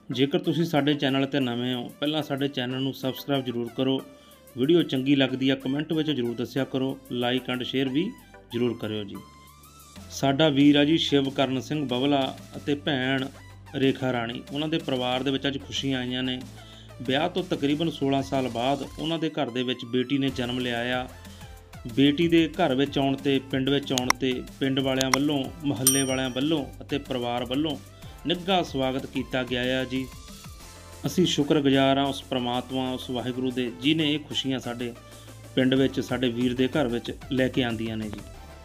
ਜੇਕਰ ਤੁਸੀਂ ਸਾਡੇ ਚੈਨਲ 'ਤੇ ਨਵੇਂ ਹੋ, ਪਹਿਲਾਂ ਸਾਡੇ ਚੈਨਲ ਨੂੰ ਸਬਸਕ੍ਰਾਈਬ ਜ਼ਰੂਰ ਕਰੋ। ਵੀਡੀਓ ਚੰਗੀ ਲੱਗਦੀ ਆ ਕਮੈਂਟ ਵਿੱਚ ਜ਼ਰੂਰ ਦੱਸਿਆ ਕਰੋ, ਲਾਈਕ ਐਂਡ ਸ਼ੇਅਰ ਵੀ ਜ਼ਰੂਰ ਕਰਿਓ ਜੀ। ਸਾਡਾ ਵੀਰ ਆ ਜੀ ਸ਼ਿਵਕਰਨ ਸਿੰਘ ਬਬਲਾ ਅਤੇ ਭੈਣ ਰੇਖਾ ਰਾਣੀ, ਉਹਨਾਂ ਦੇ ਪਰਿਵਾਰ ਦੇ ਵਿੱਚ ਅੱਜ ਖੁਸ਼ੀਆਂ ਆਈਆਂ ਨੇ। ਵਿਆਹ ਤੋਂ ਤਕਰੀਬਨ 16 ਸਾਲ ਬਾਅਦ ਉਹਨਾਂ ਦੇ ਘਰ ਦੇ ਵਿੱਚ ਬੇਟੀ ਨੇ ਜਨਮ ਲਿਆ ਆ। ਬੇਟੀ ਦੇ ਘਰ ਵਿੱਚ ਆਉਣ 'ਤੇ ਪਿੰਡ ਵਾਲਿਆਂ ਵੱਲੋਂ, ਮੁਹੱਲੇ ਵਾਲਿਆਂ ਵੱਲੋਂ ਅਤੇ ਪਰਿਵਾਰ ਵੱਲੋਂ ਨਿੱਘਾ ਸਵਾਗਤ ਕੀਤਾ ਗਿਆ ਆ ਜੀ। ਅਸੀਂ ਸ਼ੁਕਰਗੁਜ਼ਾਰ ਹਾਂ ਉਸ ਪ੍ਰਮਾਤਮਾ, ਉਸ ਵਾਹਿਗੁਰੂ ਦੇ, ਜਿਨੇ ਇਹ ਖੁਸ਼ੀਆਂ ਸਾਡੇ ਪਿੰਡ ਵਿੱਚ, ਸਾਡੇ ਵੀਰ ਦੇ ਘਰ ਵਿੱਚ ਲੈ ਕੇ ਆਂਦੀਆਂ ਨੇ ਜੀ।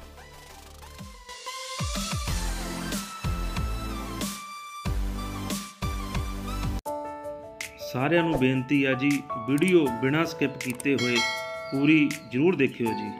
ਸਾਰਿਆਂ ਨੂੰ ਬੇਨਤੀ ਆ ਜੀ, ਵੀਡੀਓ ਬਿਨਾਂ ਸਕਿਪ ਕੀਤੇ ਹੋਏ ਪੂਰੀ ਜ਼ਰੂਰ ਦੇਖਿਓ ਜੀ।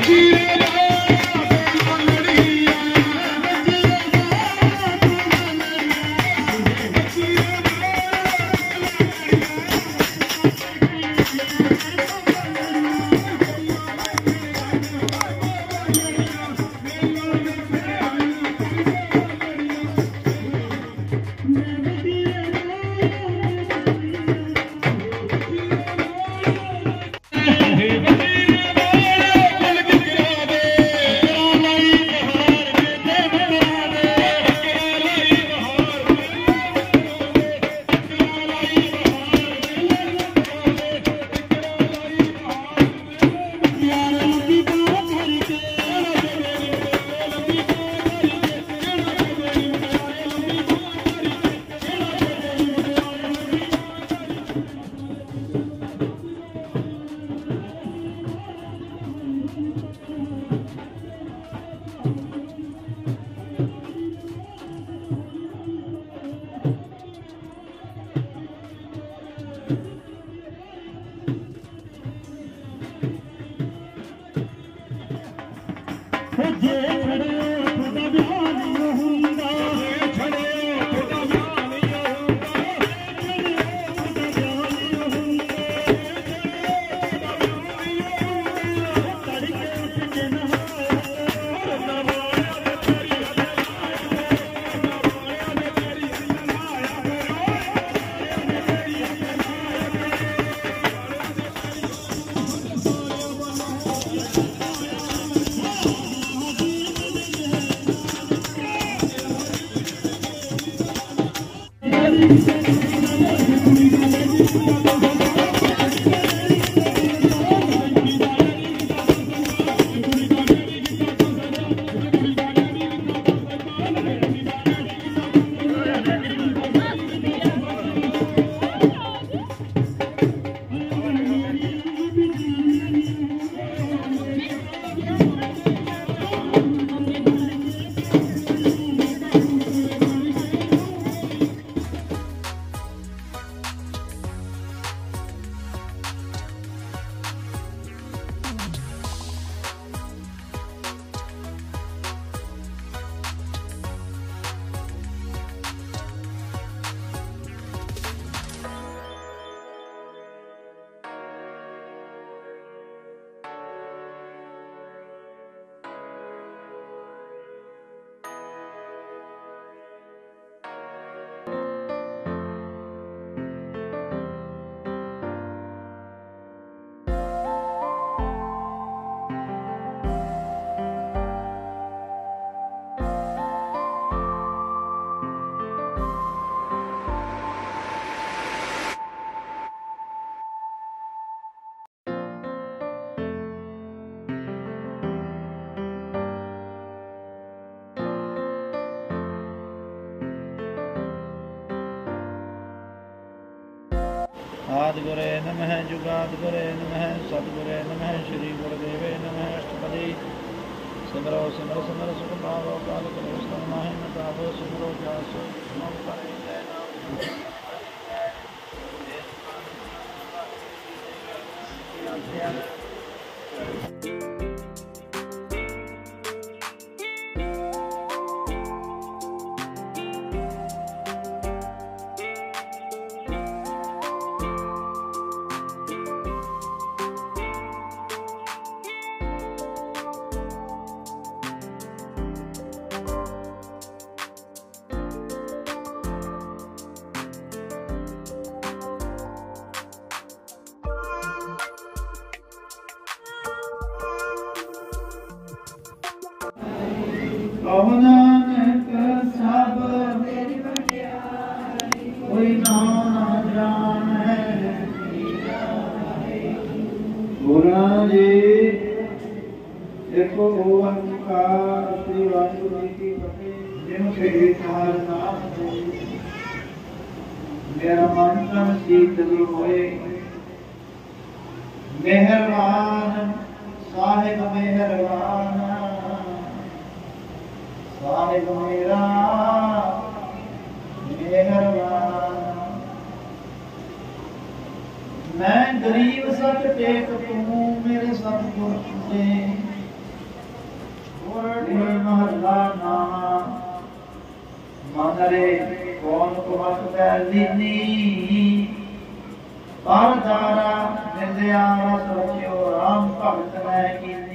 आदिगुरे नमः जुगादिगुरे नमः सद्गुरे नमः श्री गुरुदेवे नमः अष्टपदी सिमरो सिमर सिमर सुख पावो काल करो समाहि न पावो सिमरो जासो नम करे जय नाम नानक सब कोई नाम न जाने गुरु जी एक ओंकार श्री वाहिगुरु जी की फतेह जिनके चार नाम मेरा मन तन शीतल होए मेहरबान साहिब मेहरबान साहिब मेरा मेहरबान मैं गरीब सत टेक तू मेरे सतगुर दे महला नामा मन रे कौन कुमत लीनी पारदारा निंदया रस रचियो राम भगत मैं की